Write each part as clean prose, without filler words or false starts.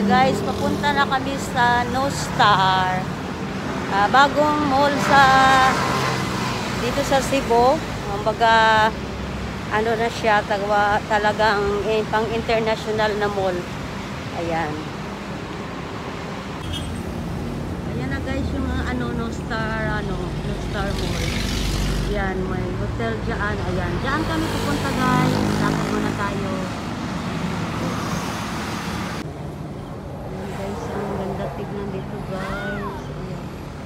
Guys, papunta na kami sa No Star. Bagong mall sa dito sa Cebu. Kumbaga ano na siya, talagang pang international na mall. Ayan. Ayan na guys yung No Star Mall. Ayan, may hotel diyan. Ayan, diyan kami pupunta guys. Lakad muna tayo. Tignan dito guys. Ayan.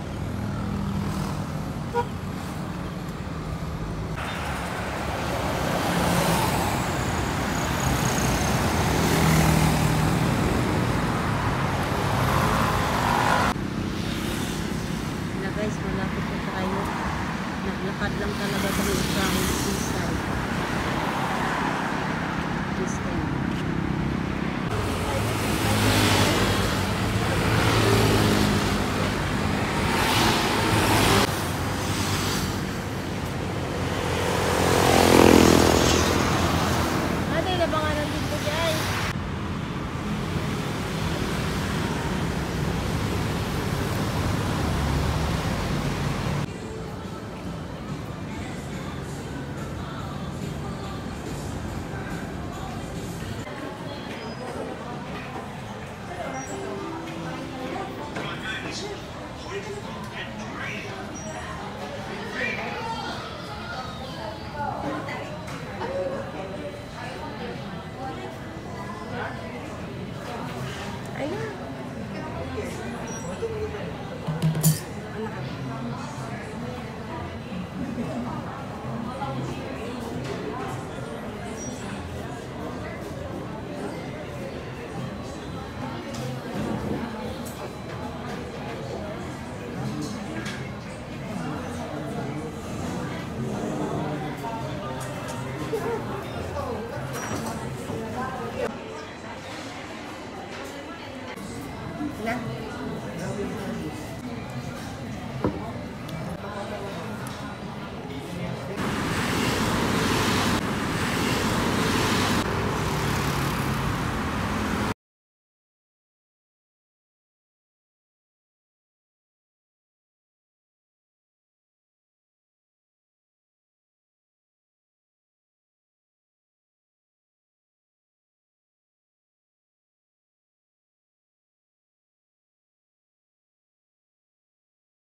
Na guys, malapit na tayo. Naglakad lang talaga kami sa seaside. This time.